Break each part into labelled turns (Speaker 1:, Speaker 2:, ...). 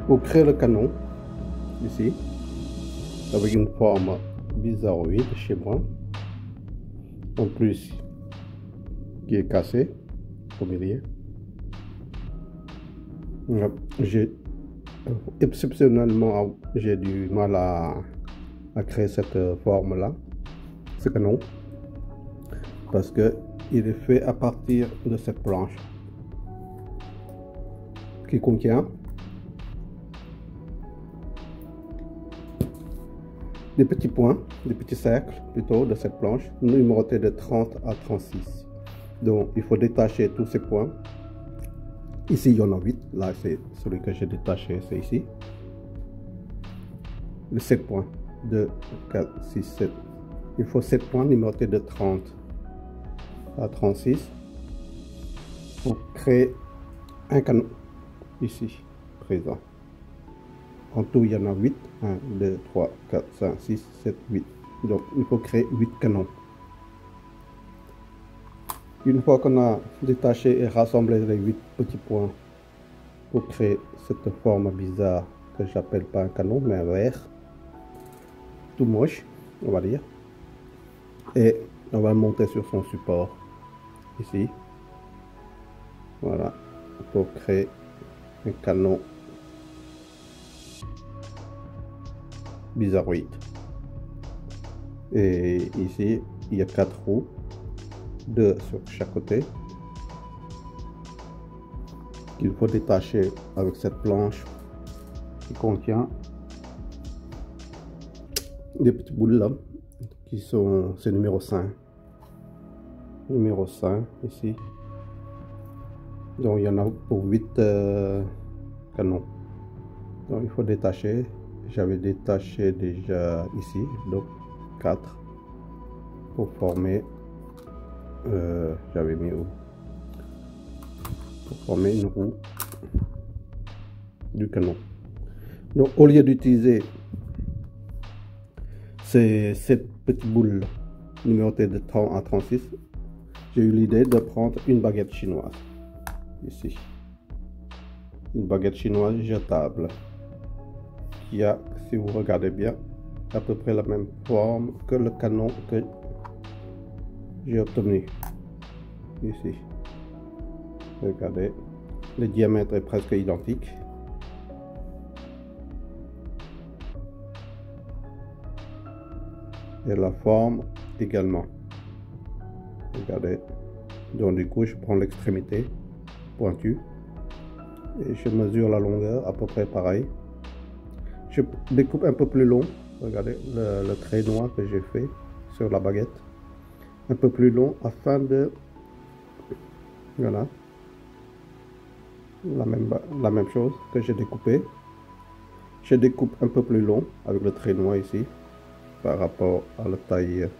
Speaker 1: Pour créer le canon, ici, avec une forme bizarroïde chez moi, en plus qui est cassé au milieu. J'ai exceptionnellement j'ai du mal à créer cette forme là, ce canon, parce que il est fait à partir de cette planche qui contient des petits points, des petits cercles plutôt de cette planche numérotés de 30 à 36. Donc il faut détacher tous ces points. Ici il y en a 8, là c'est celui que j'ai détaché, c'est ici. Les 7 points, 2, 4, 6, 7. Il faut 7 points numérotés de 30 à 36 pour créer un canon ici présent. En tout, il y en a 8. 1, 2, 3, 4, 5, 6, 7, 8. Donc, il faut créer 8 canons. Une fois qu'on a détaché et rassemblé les 8 petits points pour créer cette forme bizarre que j'appelle pas un canon, mais un verre, tout moche, on va dire. Et on va le monter sur son support, ici. Voilà, pour créer un canon bizarroïde. Et ici il y a 4 roues, 2 sur chaque côté, qu'il faut détacher avec cette planche qui contient des petites boules là qui sont, c'est numéro 5 ici. Donc il y en a pour 8 canons. Donc il faut détacher. J'avais détaché déjà ici, donc 4 pour former, j'avais mis où, pour former une roue du canon. Donc au lieu d'utiliser cette petite boule numérotée de 30 à 36, j'ai eu l'idée de prendre une baguette chinoise, ici, une baguette chinoise jetable, qui a, si vous regardez bien, à peu près la même forme que le canon que j'ai obtenu ici. Regardez, le diamètre est presque identique. Et la forme également. Regardez. Donc du coup, je prends l'extrémité pointue et je mesure la longueur à peu près pareil. Je découpe un peu plus long. Regardez le trait noir que j'ai fait sur la baguette. Un peu plus long afin de... Voilà. La même chose que j'ai découpé. Je découpe un peu plus long avec le trait noir ici par rapport à la taille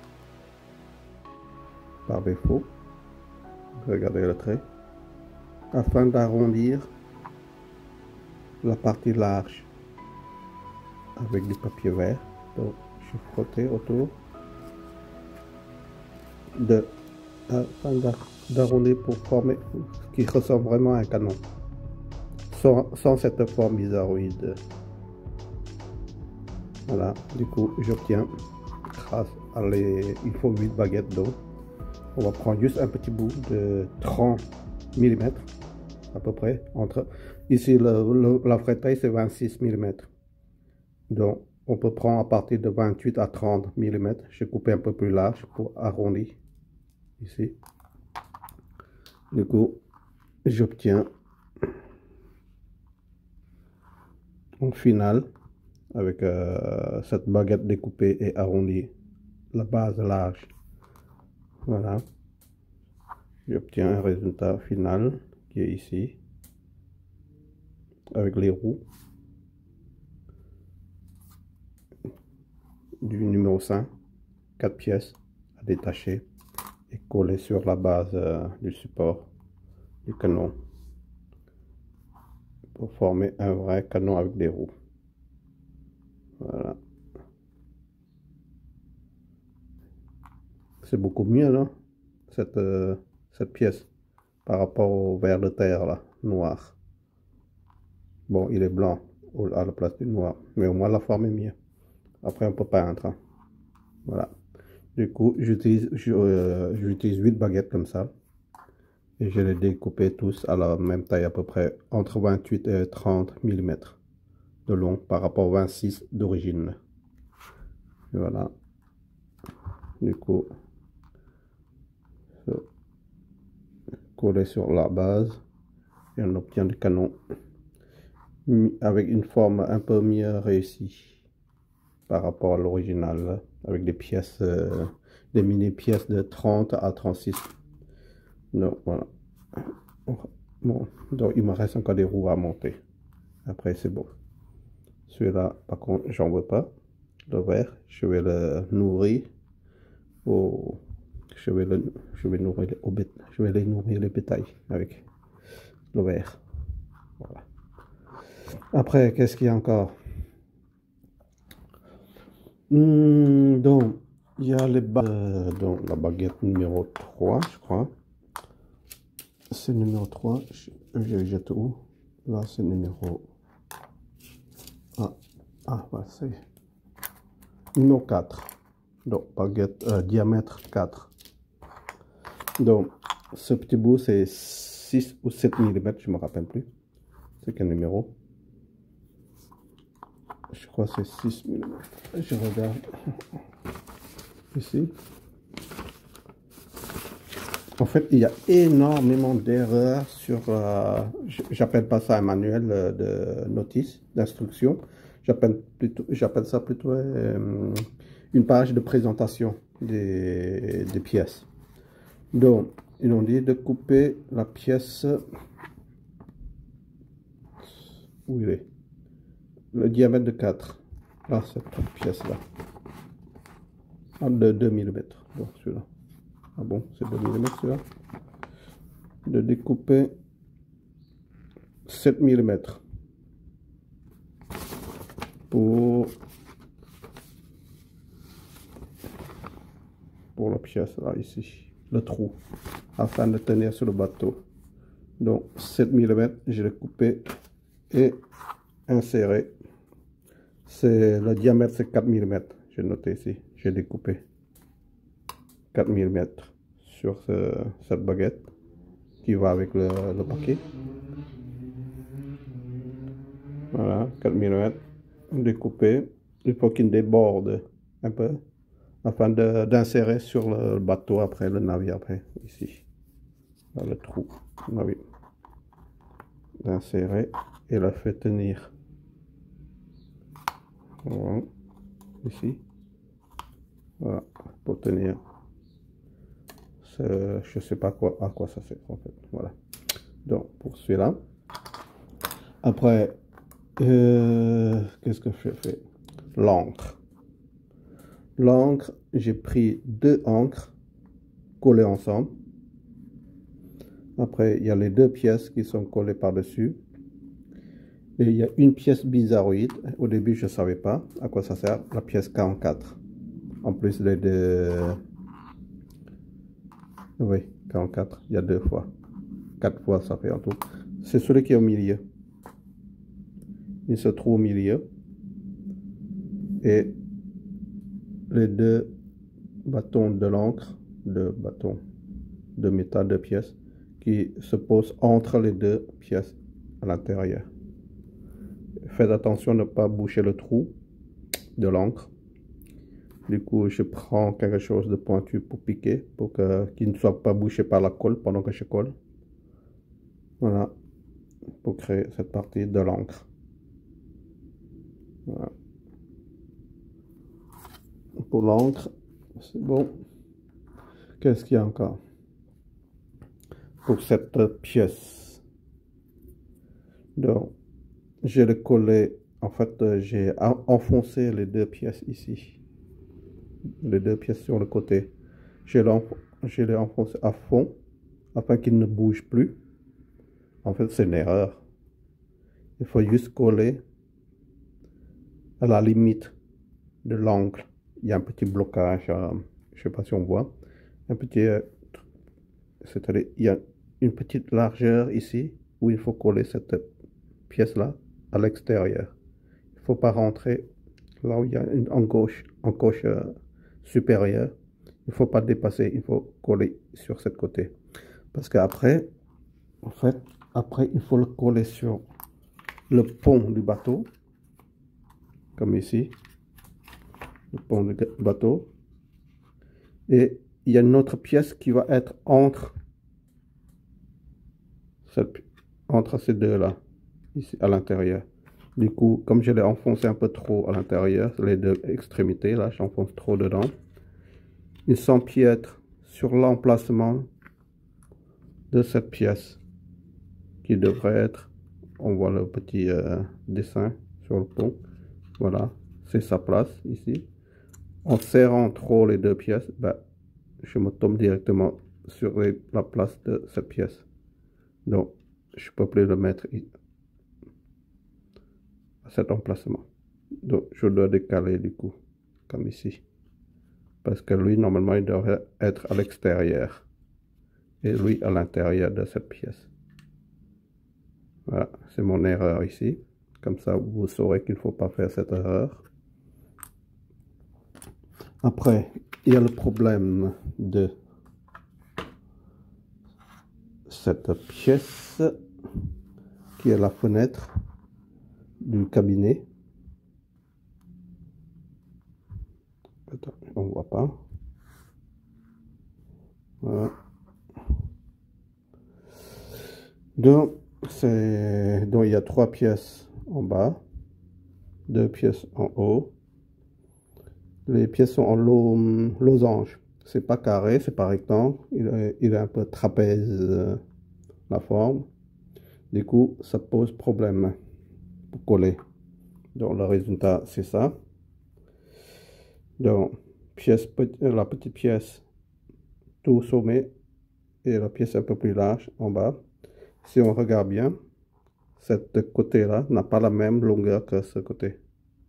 Speaker 1: par défaut. Regardez le trait. Afin d'arrondir la partie large avec du papier vert. Donc je frottais autour afin d'arrondir pour former ce qui ressemble vraiment à un canon sans cette forme bizarroïde. Voilà, du coup j'obtiens grâce à il faut 8 baguettes d'eau. On va prendre juste un petit bout de 30 mm à peu près. Ici la vraie taille c'est 26 mm. Donc on peut prendre à partir de 28 à 30 mm. J'ai coupé un peu plus large pour arrondir ici. Du coup j'obtiens en finale avec cette baguette découpée et arrondie, la base large. Voilà, j'obtiens un résultat final qui est ici avec les roues du numéro 5, 4 pièces à détacher et coller sur la base du support du canon pour former un vrai canon avec des roues. Voilà, c'est beaucoup mieux, non, cette pièce par rapport au ver de terre là, noir. Bon, il est blanc à la place du noir. Mais au moins la forme est mieux. Après on peut peindre. Hein. Voilà. Du coup, j'utilise 8 baguettes comme ça. Et je les découpé tous à la même taille, à peu près entre 28 et 30 mm de long par rapport au 26 d'origine. Voilà. Du coup, coller sur la base et on obtient le canon avec une forme un peu mieux réussie par rapport à l'original, avec des pièces, des mini pièces de 30 à 36. Donc voilà. Bon, donc il me reste encore des roues à monter. Après c'est bon. Celui-là, par contre, j'en veux pas. Le vert, je vais le nourrir au, je vais nourrir je vais les nourrir les bétails avec le vert. Voilà. Après, qu'est-ce qu'il y a encore? Donc, il y a les donc la baguette numéro 3, je crois. C'est numéro 3. Je jette où? Là, c'est numéro... voilà, c'est numéro 4. Donc, baguette diamètre 4. Donc, ce petit bout, c'est 6 ou 7 mm, je ne me rappelle plus. C'est quel numéro? Je crois que c'est 6 mm. Je regarde ici. En fait, il y a énormément d'erreurs sur... j'appelle pas ça un manuel de notice, d'instruction. J'appelle ça plutôt une page de présentation des pièces. Donc, ils ont dit de couper la pièce... Où il est? Le diamètre de 4. Là, cette pièce-là. De 2 mm. Donc, celui-là. Ah bon, c'est 2 mm celui-là. De découper 7 mm pour la pièce là, ici, le trou, afin de tenir sur le bateau. Donc 7 mm, je l'ai coupé et inséré. C'est le diamètre, c'est 4 mm. J'ai noté ici, j'ai découpé 4 mm sur cette baguette qui va avec le paquet. Voilà, 4 mm découpé. Il faut qu'il déborde un peu afin d'insérer sur le bateau après, le navire après, ici. Dans le trou, navire. D'insérer et la fait tenir. Voilà, ici. Voilà, pour tenir. Je sais pas à quoi ça sert en fait. Voilà. Donc pour celui-là. Après, qu'est-ce que je fais? L'encre. L'encre, j'ai pris 2 encres collées ensemble. Après, il y a les 2 pièces qui sont collées par-dessus. Et il y a une pièce bizarroïde. Au début, je ne savais pas à quoi ça sert. La pièce 44. En plus des 2... Oui, 44. Il y a 2 fois. 4 fois, ça fait en tout. C'est celui qui est au milieu. Il se trouve au milieu. Et les 2 bâtons de l'encre, 2 bâtons de métal, 2 pièces, qui se posent entre les 2 pièces à l'intérieur. Faites attention de ne pas boucher le trou de l'encre. Du coup, je prends quelque chose de pointu pour piquer, pour qu'il ne soit pas bouché par la colle pendant que je colle. Voilà, pour créer cette partie de l'encre. Voilà. Pour l'encre, c'est bon. Qu'est-ce qu'il y a encore? Pour cette pièce. Donc, je l'ai collé, en fait, j'ai enfoncé les 2 pièces ici. Les 2 pièces sur le côté. Je l'ai enfoncé à fond, afin qu'il ne bouge plus. En fait, c'est une erreur. Il faut juste coller à la limite de l'angle. Il y a un petit blocage, je ne sais pas si on voit. Un petit, c'est-à-dire, il y a une petite largeur ici, où il faut coller cette pièce-là à l'extérieur. faut pas rentrer là où il y a une encoche supérieure. Il faut pas dépasser, il faut coller sur ce côté. Parce qu'après, en fait, après, il faut le coller sur le pont du bateau, comme ici, le pont du bateau. Et il y a une autre pièce qui va être entre ces deux-là, ici à l'intérieur. Du coup, comme je l'ai enfoncé un peu trop à l'intérieur, les deux extrémités, là, j'enfonce trop dedans. Il s'empiètre sur l'emplacement de cette pièce qui devrait être, on voit le petit dessin sur le pont, voilà, c'est sa place ici. En serrant trop les deux pièces, ben, je me tombe directement sur la place de cette pièce. Donc, je ne peux plus le mettre à cet emplacement. Donc, je dois décaler du coup, comme ici. Parce que lui, normalement, il devrait être à l'extérieur. Et lui, à l'intérieur de cette pièce. Voilà, c'est mon erreur ici. Comme ça, vous saurez qu'il ne faut pas faire cette erreur. Après, il y a le problème de cette pièce qui est la fenêtre du cabinet. Attends, on ne voit pas. Voilà. Donc, il y a 3 pièces en bas, 2 pièces en haut. Les pièces sont en losange. C'est pas carré, c'est pas rectangle. Il est un peu trapèze, la forme. Du coup, ça pose problème pour coller. Donc, le résultat, c'est ça. Donc, la petite pièce tout au sommet et la pièce un peu plus large en bas. Si on regarde bien, cette côté-là n'a pas la même longueur que ce côté.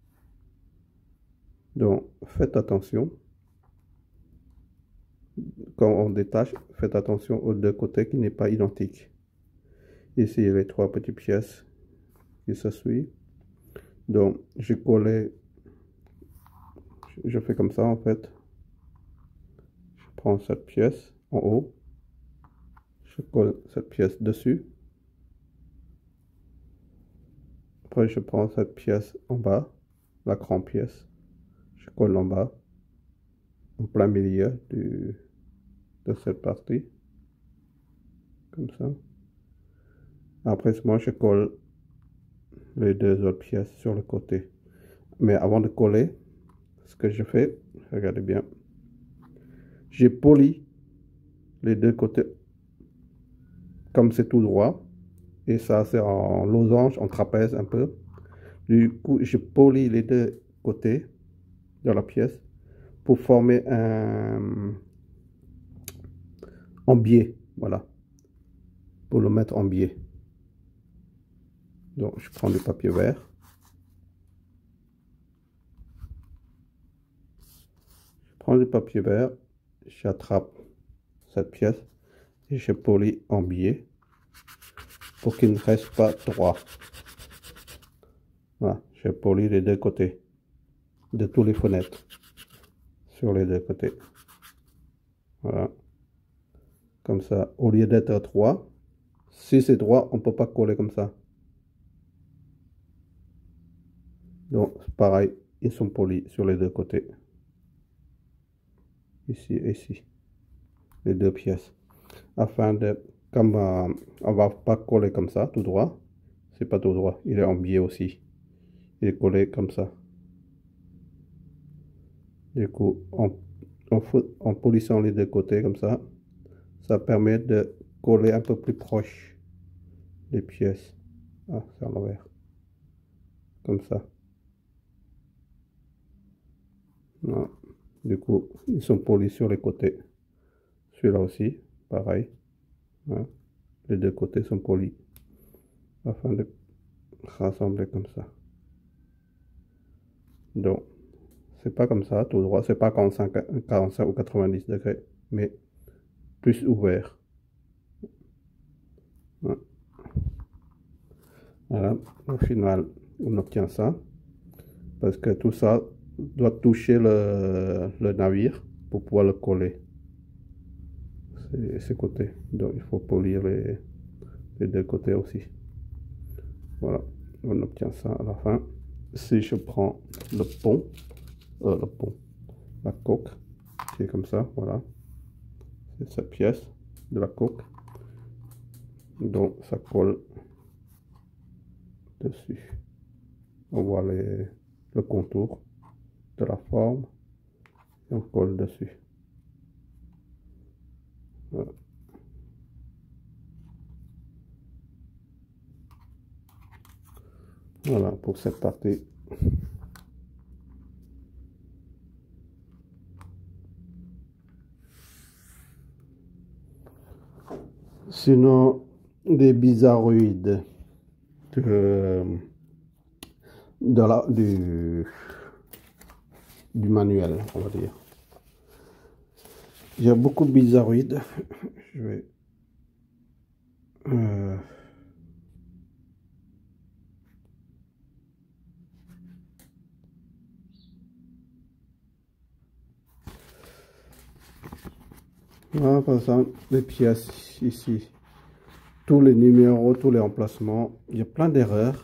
Speaker 1: Donc, faites attention. Quand on détache, faites attention aux deux côtés qui n'est pas identique. Ici, il y a les 3 petites pièces qui se suivent. Donc, je fais comme ça en fait. Je prends cette pièce en haut. Je colle cette pièce dessus. Après, je prends cette pièce en bas, la grande pièce. Je colle en bas, en plein milieu de cette partie. Comme ça. Après, moi, je colle les 2 autres pièces sur le côté. Mais avant de coller, ce que je fais, regardez bien, j'ai poli les 2 côtés comme c'est tout droit. Et ça, c'est en losange, en trapèze un peu. Du coup, je polis les 2 côtés de la pièce pour former en biais. Voilà. Pour le mettre en biais. Donc, je prends du papier vert. Je prends du papier vert. J'attrape cette pièce et je polis en biais pour qu'il ne reste pas droit. Voilà. Je polis les 2 côtés de tous les fenêtres sur les 2 côtés. Voilà. Comme ça, au lieu d'être droit, si c'est droit, on ne peut pas coller comme ça. Donc, pareil, ils sont polis sur les 2 côtés. Ici et ici. Les 2 pièces. Afin de, comme on va pas coller comme ça, tout droit. C'est pas tout droit, il est en biais aussi. Il est collé comme ça. Du coup, en polissant les 2 côtés comme ça, ça permet de coller un peu plus proche les pièces. Ah, c'est à l'envers. Comme ça. Voilà. Du coup, ils sont polis sur les côtés. Celui-là aussi, pareil. Voilà. Les 2 côtés sont polis. Afin de rassembler comme ça. Donc, c'est pas comme ça, tout droit. C'est pas 45 ou 90 degrés, mais plus ouvert. Voilà. Au final, on obtient ça. parce que tout ça doit toucher le navire pour pouvoir le coller. Ces côtés. Donc il faut polir les deux côtés aussi. Voilà, on obtient ça à la fin. Si je prends le pont, la coque, qui est comme ça, voilà. C'est cette pièce de la coque. Donc ça colle dessus. On voit le contour de la forme et on colle dessus. Voilà. Voilà pour cette partie. Sinon, des bizarroïdes du manuel, on va dire. Il y a beaucoup de bizarroïdes. Je vais voilà, par exemple, les pièces ici, tous les numéros, tous les emplacements, il y a plein d'erreurs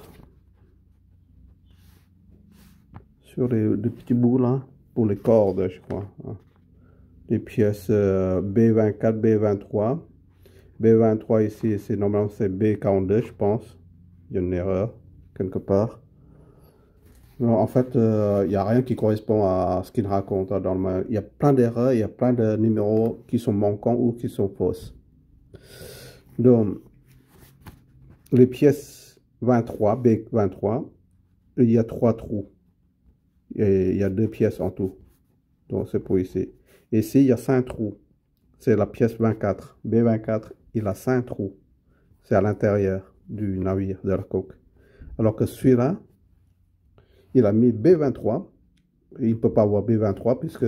Speaker 1: sur les petits bouts là, pour les cordes, je crois. Hein. Les pièces B24, B23. B23 ici, c'est normalement c'est B42, je pense. Il y a une erreur quelque part. Non, en fait, il n'y a rien qui correspond à ce qu'il raconte dans le manuel. Il y a plein d'erreurs, il y a plein de numéros qui sont manquants ou qui sont fausses. Donc, les pièces 23, B23, il y a 3 trous. Et il y a 2 pièces en tout. Donc, c'est pour ici. Ici, il y a 5 trous. C'est la pièce 24. B24, il a 5 trous. C'est à l'intérieur du navire, de la coque. Alors que celui-là, il a mis B23. Il ne peut pas avoir B23 puisque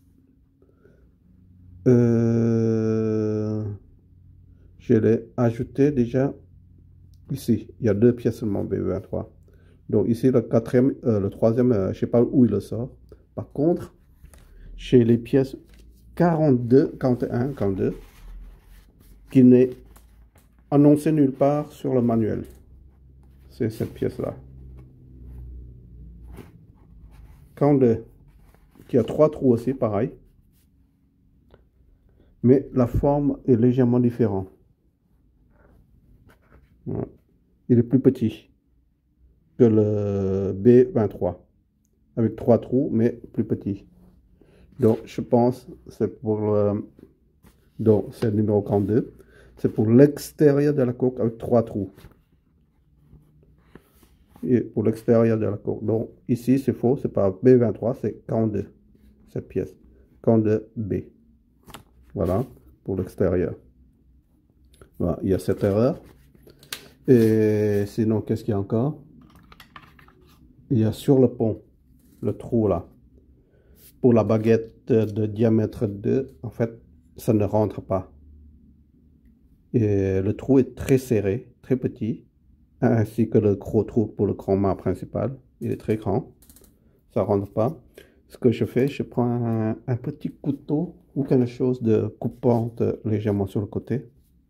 Speaker 1: je l'ai ajouté déjà ici. Il y a 2 pièces seulement B23. Donc ici, le quatrième, le troisième, je ne sais pas où il le sort. Par contre, chez les pièces 42, 41, 42, qui n'est annoncé nulle part sur le manuel. C'est cette pièce-là. 42, qui a 3 trous aussi, pareil. Mais la forme est légèrement différente. Voilà. Il est plus petit que le B23. Avec 3 trous, mais plus petit. Donc, je pense c'est pour le... Donc, c'est le numéro 42. C'est pour l'extérieur de la coque avec 3 trous. Et pour l'extérieur de la coque. Donc, ici, c'est faux. C'est pas B23, c'est 42. Cette pièce. 42B. Voilà, pour l'extérieur. Voilà, il y a cette erreur. Et sinon, qu'est-ce qu'il y a encore? Il y a sur le pont, le trou là. Pour la baguette de diamètre 2, en fait, ça ne rentre pas. Et le trou est très serré, très petit, ainsi que le gros trou pour le grand mât principal. Il est très grand, ça ne rentre pas. Ce que je fais, je prends un petit couteau ou quelque chose de coupante légèrement sur le côté.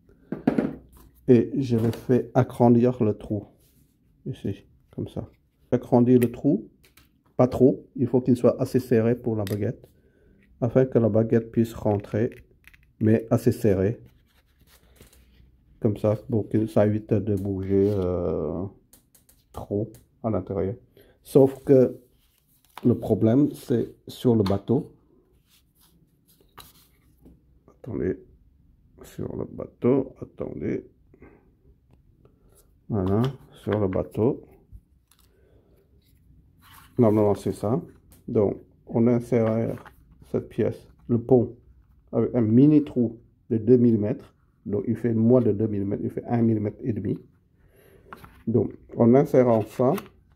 Speaker 1: Et je le fais agrandir le trou, ici, comme ça. Agrandir le trou, pas trop, il faut qu'il soit assez serré pour la baguette, afin que la baguette puisse rentrer, mais assez serré. Comme ça, pour que ça évite de bouger trop à l'intérieur. Sauf que le problème, c'est sur le bateau. Attendez, sur le bateau, attendez. Voilà, sur le bateau. Normalement, c'est ça. Donc, on insère cette pièce, le pont, avec un mini trou de 2 mm. Donc, il fait moins de 2 mm, il fait 1 mm et demi. Donc, en insérant ça,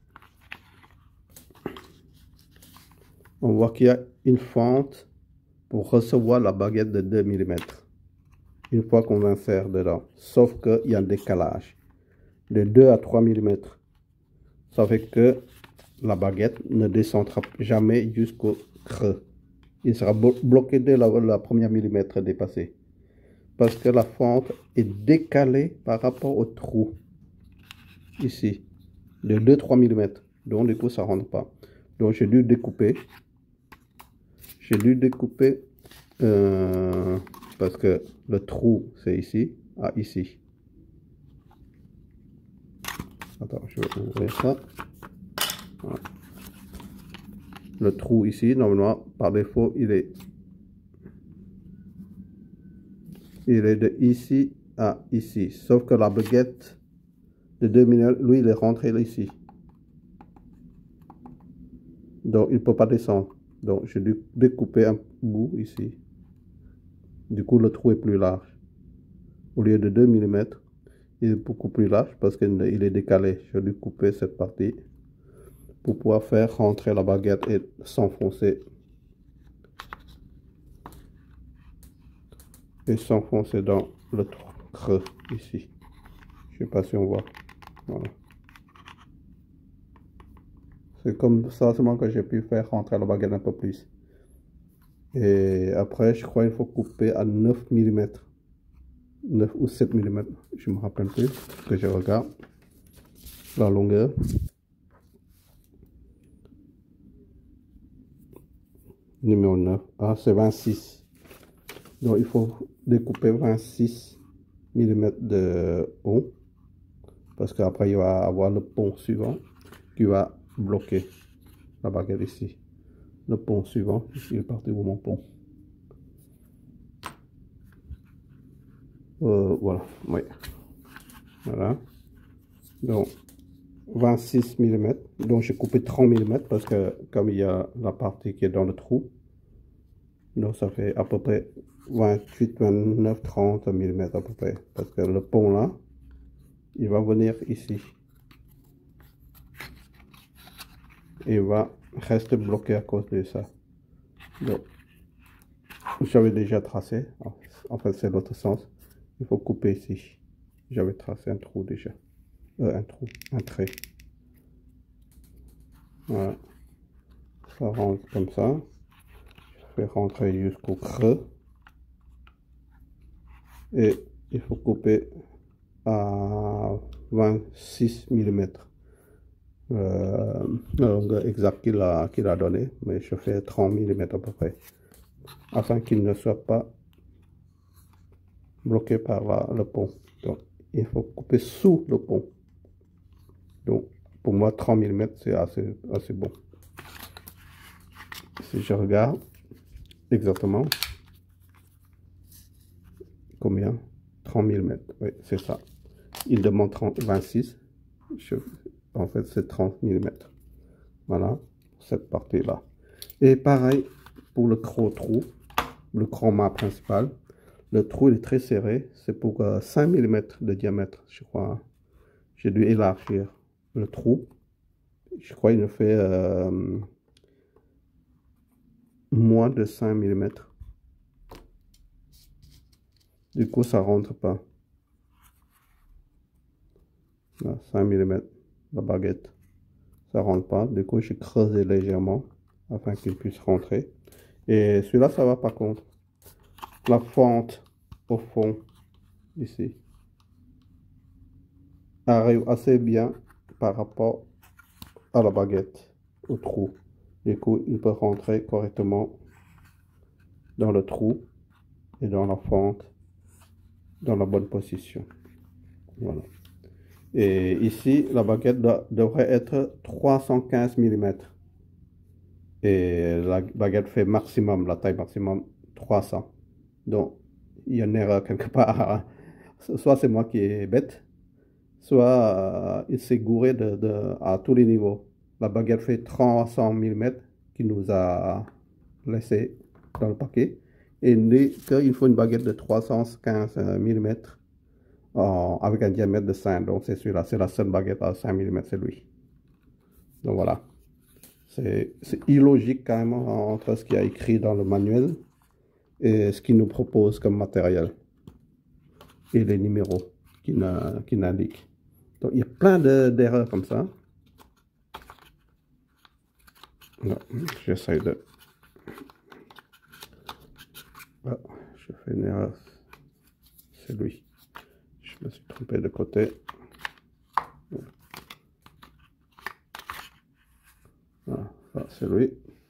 Speaker 1: on voit qu'il y a une fente pour recevoir la baguette de 2 mm. Une fois qu'on insère dedans. Sauf qu'il y a un décalage de 2 à 3 mm. Ça fait que la baguette ne descendra jamais jusqu'au creux. Il sera bloqué dès la première millimètre dépassée. Parce que la fente est décalée par rapport au trou. Ici. De 2-3 mm. Donc du coup ça ne rentre pas. Donc j'ai dû découper. Parce que le trou c'est ici à ici. Attends, je vais ouvrir ça. Voilà. Le trou ici, normalement, par défaut, il est de ici à ici. Sauf que la baguette de 2 mm, lui, il est rentré ici. Donc, il ne peut pas descendre. Donc, j'ai dû découper un bout ici. Du coup, le trou est plus large. Au lieu de 2 mm, il est beaucoup plus large parce qu'il est décalé. J'ai dû couper cette partie pour pouvoir faire rentrer la baguette et s'enfoncer. Et s'enfoncer dans le creux ici. Je sais pas si on voit. Voilà. C'est comme ça seulement que j'ai pu faire rentrer la baguette un peu plus. Et après, je crois qu'il faut couper à 9 mm. 9 ou 7 mm. Je me rappelle plus. Que je regarde la longueur. Numéro 9. Ah, c'est 26. Donc, il faut découper 26 mm de haut. Parce qu'après, il va avoir le pont suivant qui va bloquer la baguette ici. Le pont suivant, ici est parti où mon pont. Voilà, oui. Voilà. Donc, 26 mm. Donc, j'ai coupé 30 mm parce que comme il y a la partie qui est dans le trou, donc ça fait à peu près 28, 29, 30 mm à peu près. Parce que le pont là, il va venir ici. Et il va rester bloqué à cause de ça. Donc, j'avais déjà tracé. En fait, c'est l'autre sens. Il faut couper ici. J'avais tracé un trou déjà. Un trait. Voilà. Ça rentre comme ça. Je fais rentrer jusqu'au creux. Et il faut couper à 26 mm. La longueur exacte qu'il a donné, mais je fais 30 mm à peu près, afin qu'il ne soit pas bloqué par le pont. Donc, il faut couper sous le pont. Donc, pour moi, 30 mm, c'est assez bon. Si je regarde exactement, combien? 30 mm, oui, c'est ça. Il demande 26. En fait, c'est 30 mm. Voilà, cette partie-là. Et pareil pour le trou, le chroma principal. Le trou est très serré. C'est pour 5 mm de diamètre, je crois. J'ai dû élargir le trou. Je crois qu'il fait moins de 5 mm. Du coup, ça rentre pas. Là, 5 mm, la baguette. Ça rentre pas. Du coup, j'ai creusé légèrement afin qu'il puisse rentrer. Et celui-là, ça va par contre. La fente au fond, ici, arrive assez bien par rapport à la baguette, au trou. Du coup, il peut rentrer correctement dans le trou et dans la fente, dans la bonne position. Voilà. Et ici, la baguette devrait être 315 mm. Et la baguette fait maximum, la taille maximum 300. Donc, il y a une erreur quelque part. Soit c'est moi qui est bête, soit il s'est gouré à tous les niveaux. La baguette fait 300 mm qui nous a laissé dans le paquet. Et il dit qu'il faut une baguette de 315 mm avec un diamètre de 5. Donc c'est celui-là, c'est la seule baguette à 5 mm, c'est lui. Donc voilà. C'est illogique carrément entre ce qu'il y a écrit dans le manuel et ce qu'il nous propose comme matériel. Et les numéros qu'il indique. Donc il y a plein d'erreurs comme ça. Non, j'essaie de... Ah, je fais une erreur. C'est lui. Je me suis trompé de côté. Voilà, ça c'est lui.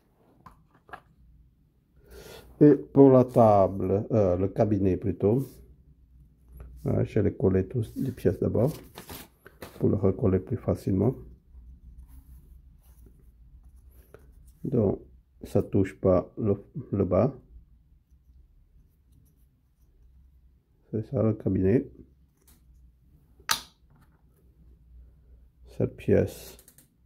Speaker 1: Et pour la table, le cabinet plutôt, voilà, je vais coller tous les pièces d'abord pour le recoller plus facilement. Donc, ça touche pas le bas. C'est ça le cabinet. Cette pièce.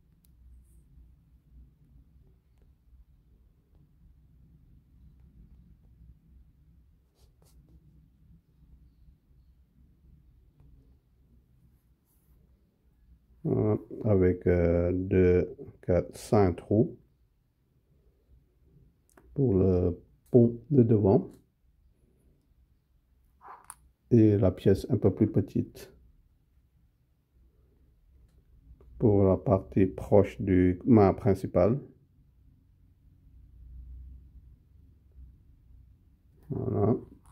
Speaker 1: Avec 2, 4, 5 trous pour le pont de devant. Et la pièce un peu plus petite pour la partie proche du mât principal. Voilà.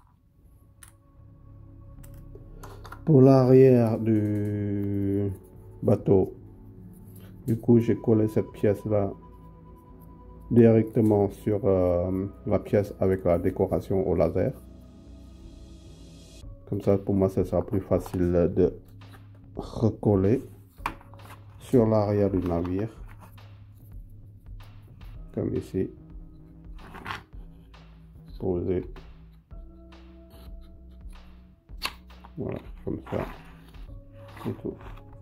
Speaker 1: Pour l'arrière du bateau, du coup, j'ai collé cette pièce-là directement sur la pièce avec la décoration au laser. Comme ça, pour moi, ça sera plus facile de recoller sur l'arrière du navire. Comme ici. Poser. Voilà, comme ça. Et tout.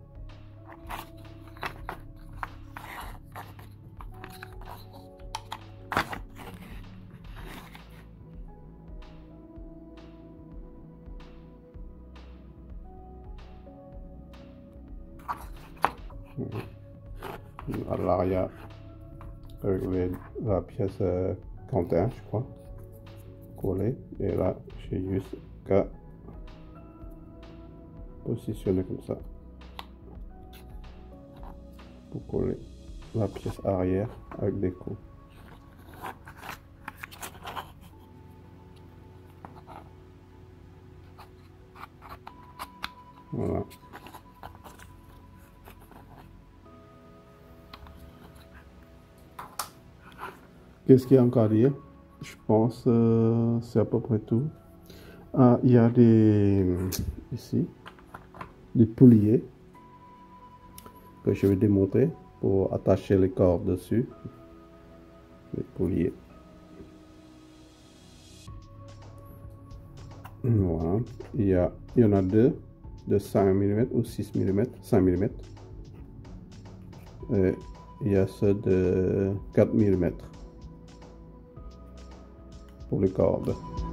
Speaker 1: À l'arrière avec la pièce Quentin, je crois, collée. Et là, j'ai juste qu'à positionner comme ça pour coller la pièce arrière avec des coups. Voilà. Qu'est-ce qu'il y a encore à dire? Je pense c'est à peu près tout. Ah, il y a ici des pouliers que je vais démonter pour attacher les cordes dessus. Les pouliers. Voilà. Il y en a deux de 5 mm ou 6 mm, 5 mm. Et il y a ceux de 4 mm pour les cordes.